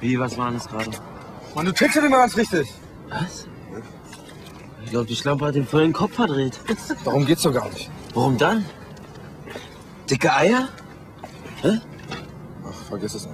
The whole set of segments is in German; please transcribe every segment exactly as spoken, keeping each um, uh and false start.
Wie, was war das gerade? Mann, du tickst ja nicht mehr ganz richtig. Was? Ich glaube, die Schlampe hat den vollen Kopf verdreht. Darum geht's doch gar nicht. Warum dann? Dicke Eier? Hä? Ach, vergiss es nicht.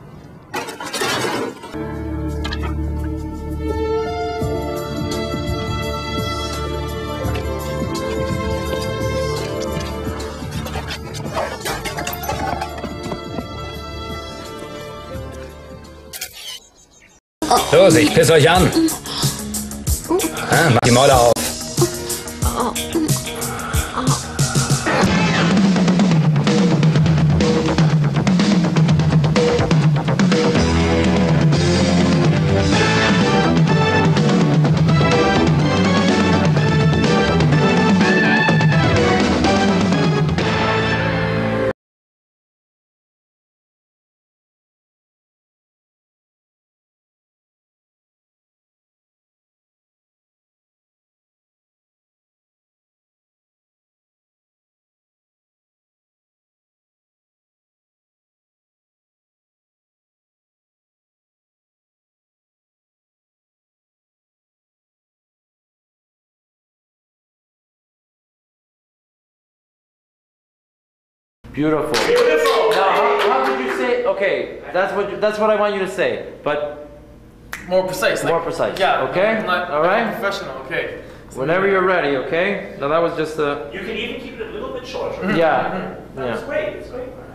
Los, ich piss euch an. Ah, mach die Mäuler auf. Beautiful. Beautiful. Now, how, how did you say? Okay, that's what you, that's what I want you to say, but More precise. more like, precise. Yeah. Okay. Not, All right. Professional. Okay. Whenever you're ready. Okay. Now that was just a. You can even keep it a little bit shorter. Yeah. That's Yeah. great. It's great.